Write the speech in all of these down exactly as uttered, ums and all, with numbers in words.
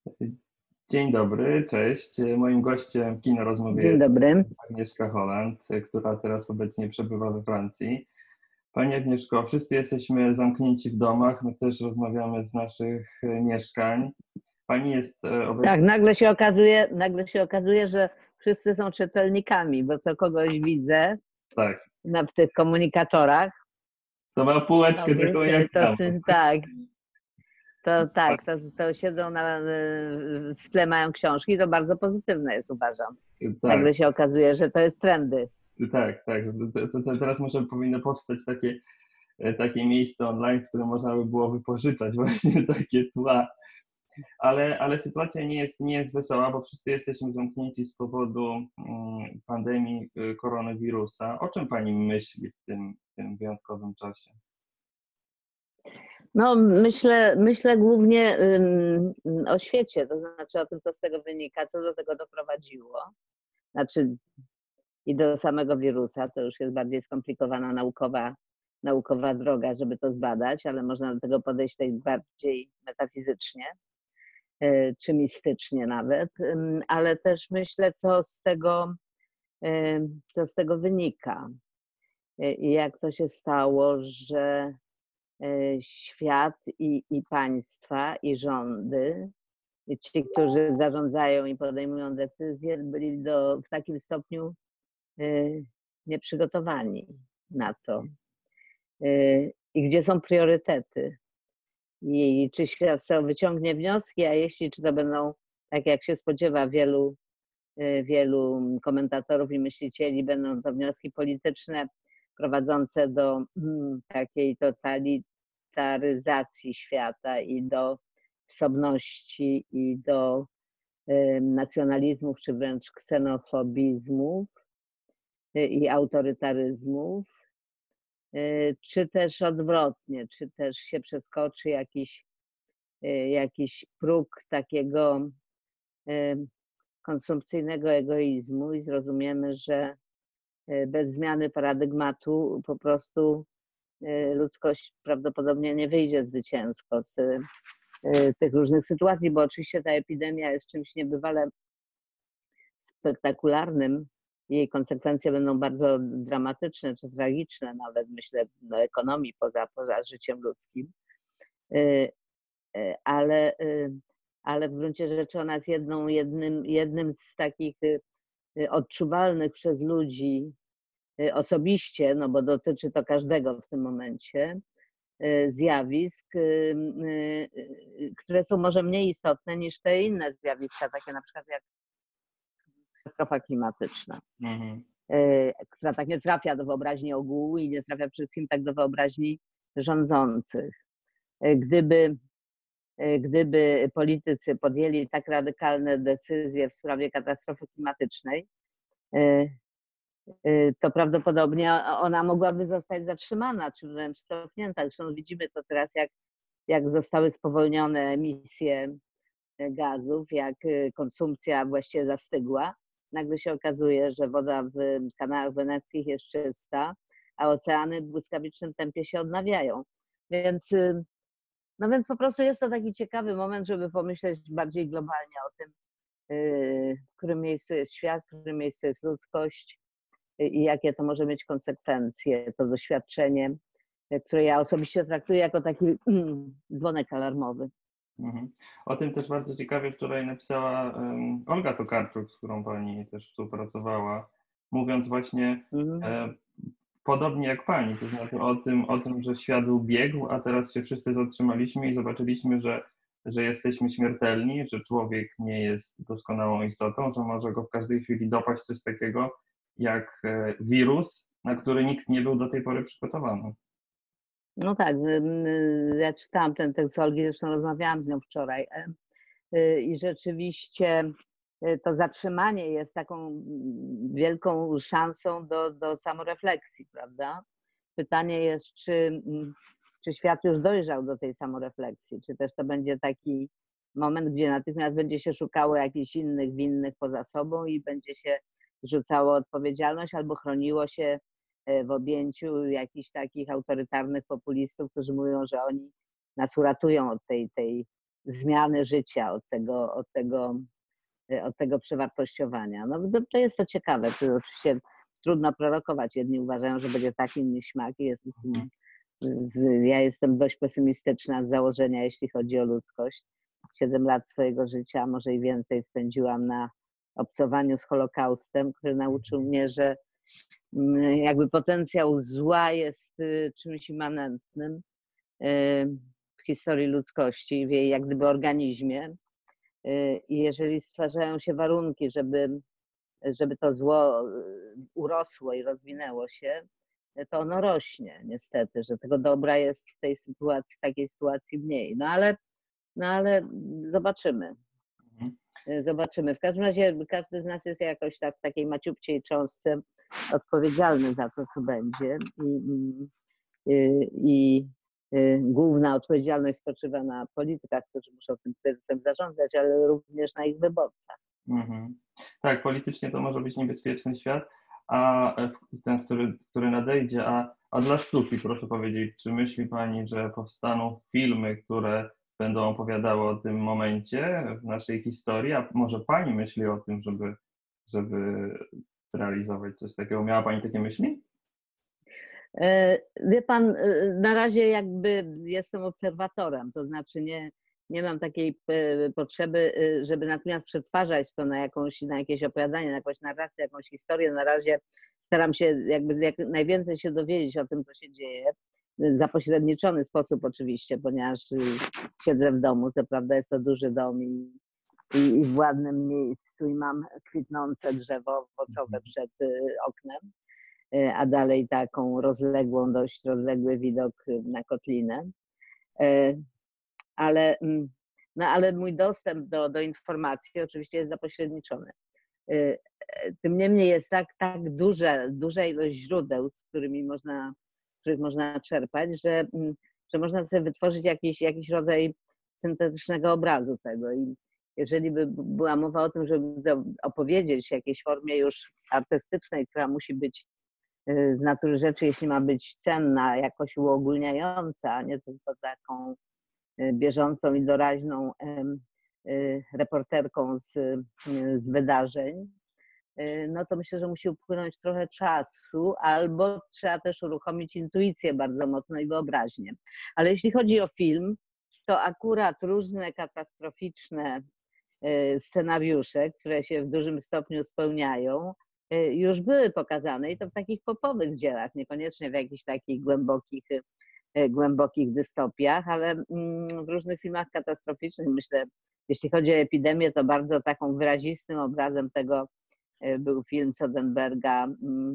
Dzień dobry, cześć. Moim gościem w Kino Rozmowie Dzień jest dobry. Agnieszka Holland, która teraz obecnie przebywa we Francji. Pani Agnieszko, wszyscy jesteśmy zamknięci w domach, my też rozmawiamy z naszych mieszkań. Pani jest Tak, obecnie... nagle się okazuje, nagle się okazuje, że wszyscy są czytelnikami, bo co kogoś widzę Tak, na, w tych komunikatorach, to ma no półeczkę więc taką y, jak to ja. syn- tak, to tak, to, to siedzą na, y, w tle mają książki, to bardzo pozytywne jest, uważam. Tak, Nagle się okazuje, że to jest trendy. tak, tak. To, to, to teraz może powinno powstać takie, takie miejsce online, w którym można by było wypożyczać właśnie takie tła. Ale, ale sytuacja nie jest, nie jest wesoła, bo wszyscy jesteśmy zamknięci z powodu mm, pandemii y, koronawirusa. O czym pani myśli w tym, w tym wyjątkowym czasie? No myślę, myślę głównie ym, o świecie, to znaczy o tym, co z tego wynika, co do tego doprowadziło. Znaczy i do samego wirusa, to już jest bardziej skomplikowana naukowa, naukowa droga, żeby to zbadać, ale można do tego podejść tak bardziej metafizycznie, y, czy mistycznie nawet, Ym, ale też myślę, co z tego, y, co z tego wynika y, i jak to się stało, że y, świat i, i państwa, i rządy, i ci, którzy zarządzają i podejmują decyzje, byli do, w takim stopniu y, nieprzygotowani na to. Y, I gdzie są priorytety? I czy świat z tego wyciągnie wnioski, a jeśli, czy to będą, tak jak się spodziewa wielu, y, wielu komentatorów i myślicieli, będą to wnioski polityczne prowadzące do mm, takiej totalitaryzacji świata i do wsobności i do y, nacjonalizmów, czy wręcz ksenofobizmów y, i autorytaryzmów, y, czy też odwrotnie, czy też się przeskoczy jakiś, y, jakiś próg takiego y, konsumpcyjnego egoizmu i zrozumiemy, że y, bez zmiany paradygmatu po prostu y, ludzkość prawdopodobnie nie wyjdzie zwycięsko z y, tych różnych sytuacji, bo oczywiście ta epidemia jest czymś niebywale spektakularnym. Jej konsekwencje będą bardzo dramatyczne czy tragiczne, nawet myślę do ekonomii poza, poza życiem ludzkim. Y, y, Ale, y, ale w gruncie rzeczy ona jest jedną, jednym, jednym z takich y, odczuwalnych przez ludzi y, osobiście, no bo dotyczy to każdego w tym momencie, y, zjawisk, y, y, które są może mniej istotne niż te inne zjawiska, takie na przykład jak katastrofa klimatyczna, Mhm. która tak nie trafia do wyobraźni ogółu i nie trafia przede wszystkim tak do wyobraźni rządzących. Gdyby, gdyby politycy podjęli tak radykalne decyzje w sprawie katastrofy klimatycznej, to prawdopodobnie ona mogłaby zostać zatrzymana, czy wręcz cofnięta. Zresztą widzimy to teraz, jak, jak zostały spowolnione emisje gazów, jak konsumpcja właściwie zastygła. Nagle się okazuje, że woda w kanałach weneckich jest czysta, a oceany w błyskawicznym tempie się odnawiają. Więc, no więc po prostu jest to taki ciekawy moment, żeby pomyśleć bardziej globalnie o tym, w którym miejscu jest świat, w którym miejscu jest ludzkość i jakie to może mieć konsekwencje, to doświadczenie, które ja osobiście traktuję jako taki dzwonek alarmowy. Mhm. O tym też bardzo ciekawie wczoraj napisała um, Olga Tokarczuk, z którą pani też współpracowała, mówiąc właśnie Mhm. e, podobnie jak pani, to znaczy o tym, o tym, że świat ubiegł, a teraz się wszyscy zatrzymaliśmy i zobaczyliśmy, że, że jesteśmy śmiertelni, że człowiek nie jest doskonałą istotą, że może go w każdej chwili dopaść coś takiego jak e, wirus, na który nikt nie był do tej pory przygotowany. No tak, ja czytałam ten tekst Olgi, zresztą rozmawiałam z nią wczoraj y, i rzeczywiście y, to zatrzymanie jest taką wielką szansą do, do samorefleksji, prawda? Pytanie jest, czy, czy świat już dojrzał do tej samorefleksji, czy też to będzie taki moment, gdzie natychmiast będzie się szukało jakichś innych winnych poza sobą i będzie się rzucało odpowiedzialność albo chroniło się w objęciu jakichś takich autorytarnych populistów, którzy mówią, że oni nas uratują od tej, tej zmiany życia, od tego, od tego, od tego przewartościowania. No to, to jest to ciekawe. To oczywiście trudno prorokować. Jedni uważają, że będzie tak, inni śmak. Jest, ja jestem dość pesymistyczna z założenia, jeśli chodzi o ludzkość. Siedem lat swojego życia, może i więcej, spędziłam na obcowaniu z Holokaustem, który nauczył mnie, że jakby potencjał zła jest czymś immanentnym w historii ludzkości, w jej jak gdyby organizmie. I jeżeli stwarzają się warunki, żeby, żeby to zło urosło i rozwinęło się, to ono rośnie niestety, że tego dobra jest w tej sytuacji, w takiej sytuacji mniej. No ale, no ale zobaczymy. Zobaczymy. W każdym razie każdy z nas jest jakoś tak w takiej maciupciej cząstce odpowiedzialny za to, co będzie. I, i, i główna odpowiedzialność spoczywa na politykach, którzy muszą tym kryzysem zarządzać, ale również na ich wyborcach. Mhm. Tak, politycznie to może być niebezpieczny świat, a ten, który, który nadejdzie, a, a dla sztuki proszę powiedzieć, czy myśli Pani, że powstaną filmy, które będą opowiadały o tym momencie w naszej historii, a może Pani myśli o tym, żeby, żeby realizować coś takiego? Miała Pani takie myśli? Wie Pan, na razie jakby jestem obserwatorem, to znaczy nie, nie mam takiej potrzeby, żeby natomiast przetwarzać to na jakąś, na jakieś opowiadanie, na jakąś narrację, jakąś historię. Na razie staram się jakby jak najwięcej się dowiedzieć o tym, co się dzieje. W zapośredniczony sposób oczywiście, ponieważ siedzę w domu, co prawda jest to duży dom i, i, i w ładnym miejscu i mam kwitnące drzewo owocowe przed oknem, a dalej taką rozległą, dość rozległy widok na kotlinę. Ale, no ale mój dostęp do, do informacji oczywiście jest zapośredniczony. Tym niemniej jest tak, tak duże, duża ilość źródeł, z którymi można, których można czerpać, że, że można sobie wytworzyć jakiś, jakiś rodzaj syntetycznego obrazu tego. I jeżeli by była mowa o tym, żeby opowiedzieć w jakiejś formie już artystycznej, która musi być z natury rzeczy, jeśli ma być cenna, jakoś uogólniająca, a nie tylko taką bieżącą i doraźną reporterką z, z wydarzeń, no to myślę, że musi upłynąć trochę czasu, albo trzeba też uruchomić intuicję bardzo mocno i wyobraźnię. Ale jeśli chodzi o film, to akurat różne katastroficzne scenariusze, które się w dużym stopniu spełniają, już były pokazane i to w takich popowych dziełach, niekoniecznie w jakichś takich głębokich, głębokich dystopiach, ale w różnych filmach katastroficznych. Myślę, jeśli chodzi o epidemię, to bardzo taką wyrazistym obrazem tego był film Soderberga,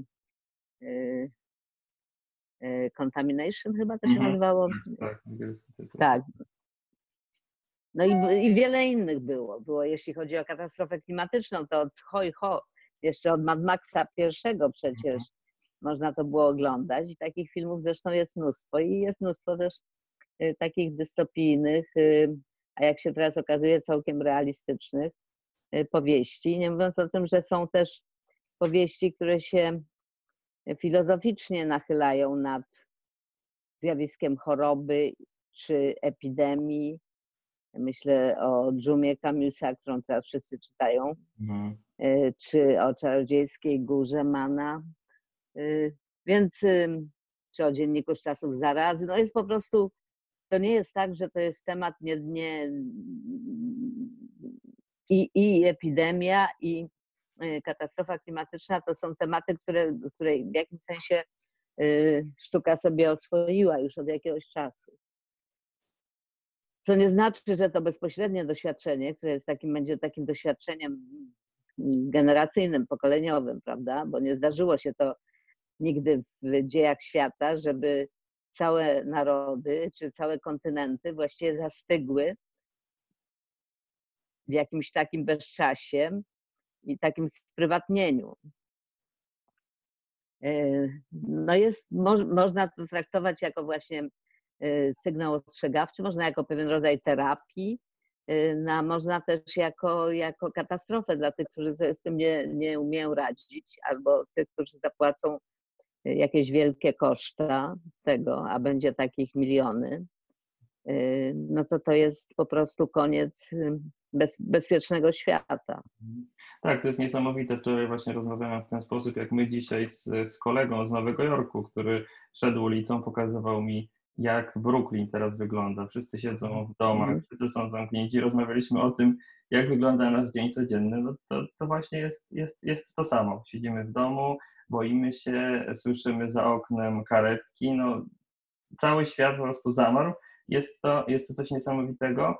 Contamination chyba to się Mhm. nazywało. Tak, tak. No i, i wiele innych było. Było, jeśli chodzi o katastrofę klimatyczną, to od hoj ho, jeszcze od Mad Maxa pierwszego przecież mhm. można to było oglądać. I takich filmów zresztą jest mnóstwo. I jest mnóstwo też y, takich dystopijnych, y, a jak się teraz okazuje, całkiem realistycznych y, powieści. Nie mówiąc o tym, że są też powieści, które się filozoficznie nachylają nad zjawiskiem choroby czy epidemii. Myślę o Dżumie Camusa, którą teraz wszyscy czytają, mhm. czy o Czarodziejskiej Górze Mana, więc czy o Dzienniku z czasów zarazy. No jest po prostu, to nie jest tak, że to jest temat nie, nie i, i epidemia, i katastrofa klimatyczna to są tematy, które, które w jakimś sensie sztuka sobie oswoiła już od jakiegoś czasu. Co nie znaczy, że to bezpośrednie doświadczenie, które jest takim, będzie takim doświadczeniem generacyjnym, pokoleniowym, prawda? Bo nie zdarzyło się to nigdy w dziejach świata, żeby całe narody czy całe kontynenty właściwie zastygły w jakimś takim bezczasie i takim sprywatnieniu. No jest, mo, można to traktować jako właśnie sygnał ostrzegawczy, można jako pewien rodzaj terapii, no, można też jako, jako katastrofę dla tych, którzy sobie z tym nie, nie umieją radzić, albo tych, którzy zapłacą jakieś wielkie koszta tego, a będzie takich miliony. no to to jest po prostu koniec bez, bezpiecznego świata. Tak, to jest niesamowite. Wczoraj właśnie rozmawiałem w ten sposób, jak my dzisiaj z, z kolegą z Nowego Jorku, który szedł ulicą, pokazywał mi, jak Brooklyn teraz wygląda. Wszyscy siedzą w domach, Mhm. wszyscy są zamknięci. Rozmawialiśmy o tym, jak wygląda nasz dzień codzienny. No to, to właśnie jest, jest, jest to samo. Siedzimy w domu, boimy się, słyszymy za oknem karetki. No, cały świat po prostu zamarł. Jest to, jest to coś niesamowitego,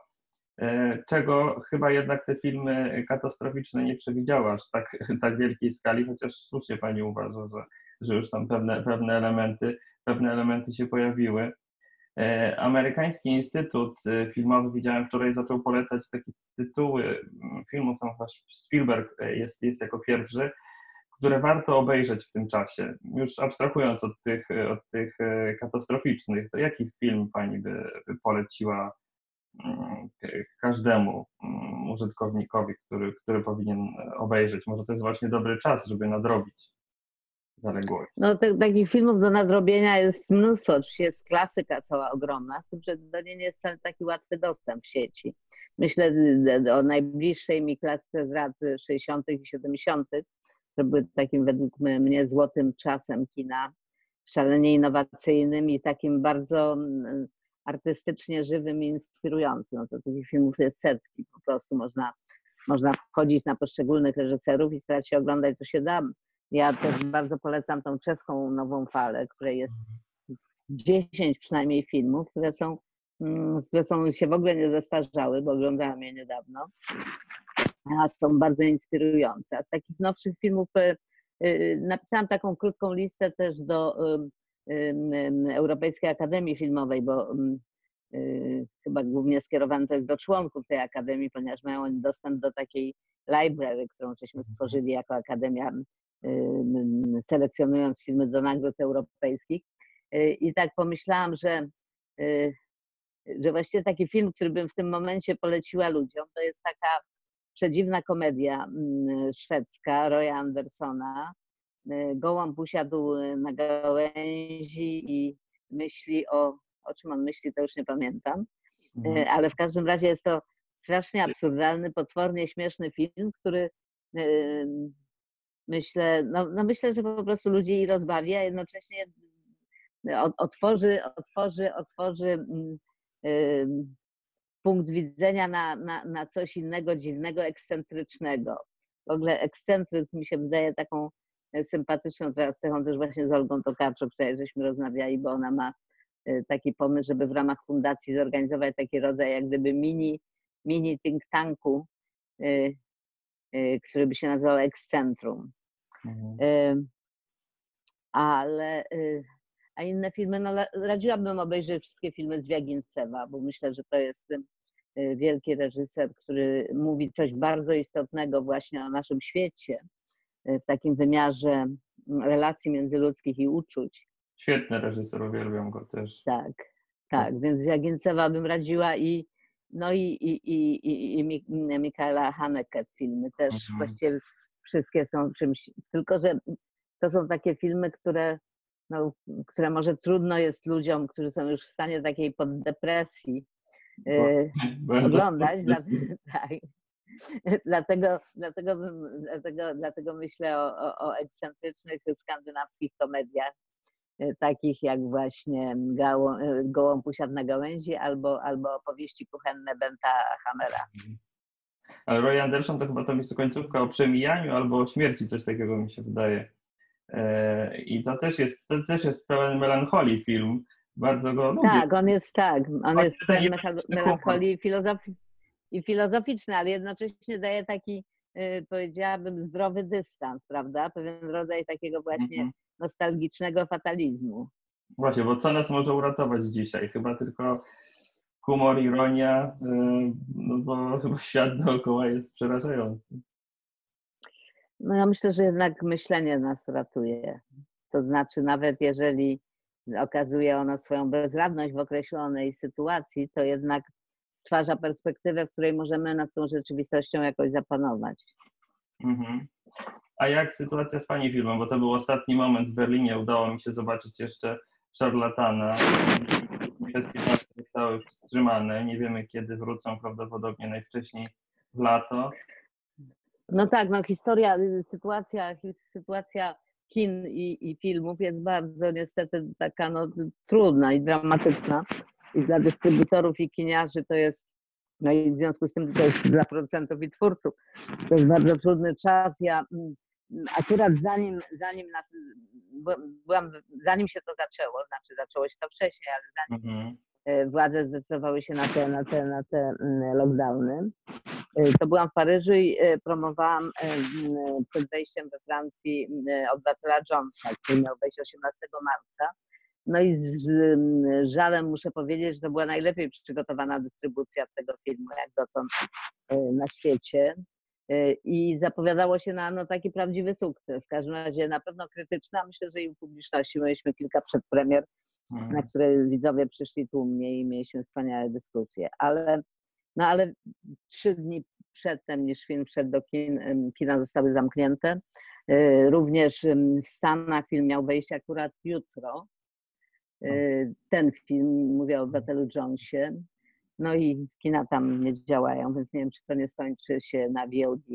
czego chyba jednak te filmy katastroficzne nie przewidziały aż tak, tak wielkiej skali, chociaż słusznie pani uważa, że, że już tam pewne, pewne, elementy, pewne elementy się pojawiły. Amerykański Instytut Filmowy, widziałem wczoraj, zaczął polecać takie tytuły filmów, tam Spielberg jest, jest jako pierwszy, które warto obejrzeć w tym czasie. Już abstrahując od tych, od tych katastroficznych, to jaki film pani by, by poleciła każdemu użytkownikowi, który, który powinien obejrzeć? Może to jest właśnie dobry czas, żeby nadrobić zaległość. No te, takich filmów do nadrobienia jest mnóstwo. Oczywiście jest klasyka cała ogromna, z tym, że do niej nie jest taki łatwy dostęp w sieci. Myślę o najbliższej mi klasyce z lat sześćdziesiątych i siedemdziesiątych, które były takim według mnie złotym czasem kina, szalenie innowacyjnym i takim bardzo artystycznie żywym i inspirującym. No to takich filmów jest setki, po prostu można, można wchodzić na poszczególnych reżyserów i starać się oglądać, co się da. Ja też bardzo polecam tą czeską nową falę, której jest dziesięć przynajmniej filmów, które są, które są się w ogóle nie zestarzały, bo oglądałam je niedawno, a są bardzo inspirujące. A z takich nowszych filmów napisałam taką krótką listę też do Europejskiej Akademii Filmowej, bo chyba głównie skierowane to jest do członków tej akademii, ponieważ mają oni dostęp do takiej library, którą żeśmy stworzyli jako akademia, selekcjonując filmy do nagród europejskich. I tak pomyślałam, że, że właściwie taki film, który bym w tym momencie poleciła ludziom, to jest taka przedziwna komedia szwedzka Roya Andersona. Gołąb usiadł na gałęzi i myśli o, o czym on myśli, to już nie pamiętam, mhm. ale w każdym razie jest to strasznie absurdalny, potwornie śmieszny film, który myślę, no, no myślę, że po prostu ludzi rozbawi, a jednocześnie otworzy, otworzy, otworzy punkt widzenia na, na, na coś innego, dziwnego, ekscentrycznego. W ogóle ekscentryzm mi się wydaje taką sympatyczną teraz cechą też właśnie z Olgą Tokarczuk, której żeśmy rozmawiali, bo ona ma taki pomysł, żeby w ramach fundacji zorganizować taki rodzaj jak gdyby mini, mini think tanku, który by się nazywał Ekscentrum. Mhm. Ale a inne filmy, no radziłabym obejrzeć wszystkie filmy Zwiagincewa, bo myślę, że to jest wielki reżyser, który mówi coś bardzo istotnego właśnie o naszym świecie, w takim wymiarze relacji międzyludzkich i uczuć. Świetny reżyser, uwielbiam go też. Tak, tak, więc Zwiagincewa bym radziła i no i, i, i, i, i Michaela Haneke filmy też mhm. właściwie wszystkie są czymś, tylko że to są takie filmy, które, no, które może trudno jest ludziom, którzy są już w stanie takiej poddepresji yy, oglądać. Dla, tak. Dlatego, dlatego, bym, dlatego, dlatego myślę o, o, o ekscentrycznych skandynawskich komediach, takich jak właśnie Gołą, Gołąb usiadł na gałęzi albo, albo opowieści kuchenne Benta Hamera. Ale Roy Anderson to chyba tam jest końcówka o przemijaniu albo o śmierci, coś takiego mi się wydaje. I to też jest, to też jest pełen melancholii film. Bardzo go lubię. Tak, on jest tak. On Choć jest pełen melancholii filozofi i filozoficzny, ale jednocześnie daje taki, powiedziałabym, zdrowy dystans, prawda? Pewien rodzaj takiego właśnie mm-hmm. nostalgicznego fatalizmu. Właśnie, bo co nas może uratować dzisiaj? Chyba tylko humor, ironia, no bo chyba świat dookoła jest przerażający. No ja myślę, że jednak myślenie nas ratuje. To znaczy nawet jeżeli okazuje ono swoją bezradność w określonej sytuacji, to jednak stwarza perspektywę, w której możemy nad tą rzeczywistością jakoś zapanować. Mhm. A jak sytuacja z pani filmem? Bo to był ostatni moment w Berlinie. Udało mi się zobaczyć jeszcze Szarlatana. Festiwal zostały wstrzymane. Nie wiemy, kiedy wrócą, prawdopodobnie najwcześniej w lato. No tak, no historia, sytuacja, sytuacja kin i, i filmów jest bardzo niestety taka no, trudna i dramatyczna. I dla dystrybutorów i kiniarzy to jest, no i w związku z tym to jest dla producentów i twórców, to jest bardzo trudny czas. Ja akurat zanim, zanim, nas, byłam, zanim się to zaczęło, znaczy zaczęło się to wcześniej, ale zanim Mhm. władze zdecydowały się na te, na te, na te lockdowny, to byłam w Paryżu i promowałam przed wejściem we Francji Obywatela Jonesa, który miał wejść osiemnastego marca. No i z żalem muszę powiedzieć, że to była najlepiej przygotowana dystrybucja tego filmu jak dotąd na świecie. I zapowiadało się na no, taki prawdziwy sukces. W każdym razie na pewno krytyczna. Myślę, że i u publiczności mieliśmy kilka przedpremier, hmm. na które widzowie przyszli tłumnie i mieliśmy wspaniałe dyskusje. Ale, no, ale trzy dni przedtem, niż film wszedł do kin, kina zostały zamknięte. Również w Stanach film miał wejść akurat jutro. Ten film, mówię o Obywatelu Jonesie. No i kina tam nie działają, więc nie wiem, czy to nie skończy się na V O D.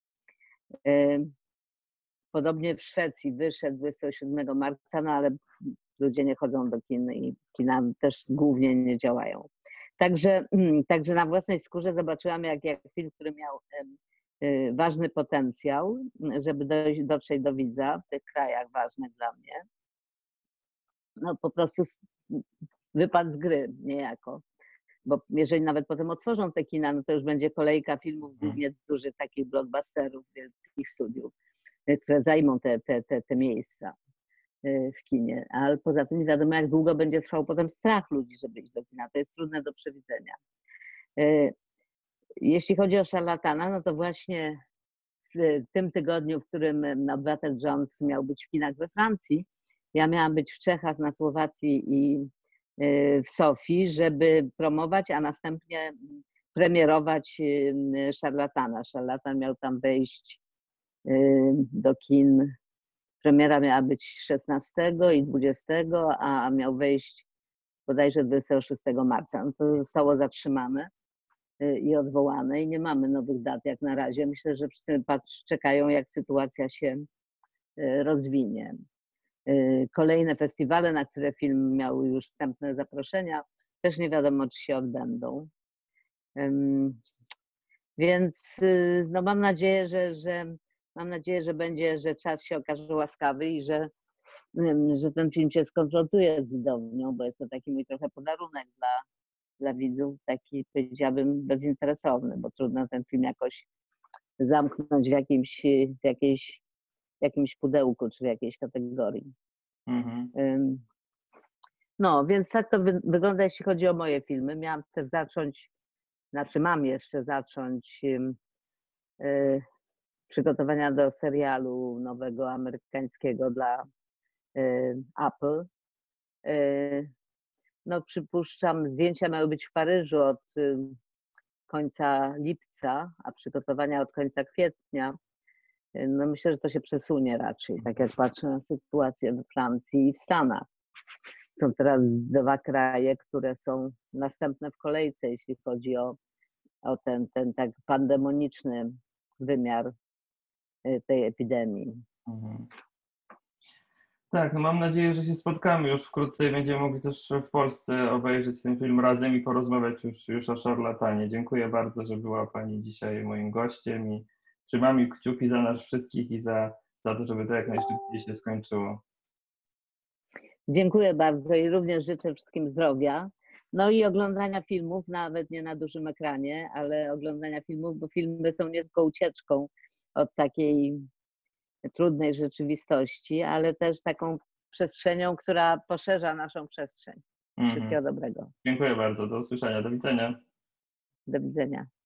Podobnie w Szwecji wyszedł dwudziestego siódmego marca, no ale ludzie nie chodzą do kin i kina też głównie nie działają. Także, także na własnej skórze zobaczyłam, jak, jak film, który miał ważny potencjał, żeby dojść, dotrzeć do widza w tych krajach ważnych dla mnie, no po prostu wypadł z gry niejako. Bo jeżeli nawet potem otworzą te kina, no to już będzie kolejka filmów głównie dużych takich blockbusterów, wielkich studiów, które zajmą te, te, te, te miejsca w kinie. Ale poza tym nie wiadomo, jak długo będzie trwał potem strach ludzi, żeby iść do kina. To jest trudne do przewidzenia. Jeśli chodzi o Szarlatana, no to właśnie w tym tygodniu, w którym Obywatel Jones miał być w kinach we Francji, ja miałam być w Czechach, na Słowacji i w Sofii, żeby promować, a następnie premierować Szarlatana. Szarlatan miał tam wejść do kin. Premiera miała być szesnastego i dwudziestego, a miał wejść bodajże dwudziestego szóstego marca. No to zostało zatrzymane i odwołane i nie mamy nowych dat jak na razie. Myślę, że wszyscy patrz, czekają, jak sytuacja się rozwinie. Kolejne festiwale, na które film miał już wstępne zaproszenia, też nie wiadomo, czy się odbędą. Więc no mam nadzieję, że, że mam nadzieję, że będzie, że czas się okaże łaskawy i że, że ten film się skonfrontuje z widownią, bo jest to taki mój trochę podarunek dla, dla widzów, taki powiedziałabym bezinteresowny, bo trudno ten film jakoś zamknąć w jakimś, w jakiejś, w jakimś pudełku czy w jakiejś kategorii. Mhm. No, więc tak to wy wygląda, jeśli chodzi o moje filmy. Miałam też zacząć, znaczy mam jeszcze zacząć y, przygotowania do serialu nowego amerykańskiego dla y, Apple. Y, no przypuszczam, zdjęcia miały być w Paryżu od y, końca lipca, a przygotowania od końca kwietnia. Y, no myślę, że to się przesunie raczej, tak jak patrzę na sytuację we Francji i w Stanach. Są teraz dwa kraje, które są następne w kolejce, jeśli chodzi o, o ten, ten tak pandemoniczny wymiar tej epidemii. Mhm. Tak, no mam nadzieję, że się spotkamy już wkrótce i będziemy mogli też w Polsce obejrzeć ten film razem i porozmawiać już, już o Szarlatanie. Dziękuję bardzo, że była Pani dzisiaj moim gościem i trzymamy kciuki za nas wszystkich i za, za to, żeby to jak najszybciej się skończyło. Dziękuję bardzo i również życzę wszystkim zdrowia. No i oglądania filmów, nawet nie na dużym ekranie, ale oglądania filmów, bo filmy są nie tylko ucieczką od takiej trudnej rzeczywistości, ale też taką przestrzenią, która poszerza naszą przestrzeń. Wszystkiego mm-hmm. dobrego. Dziękuję bardzo. Do usłyszenia. Do widzenia. Do widzenia.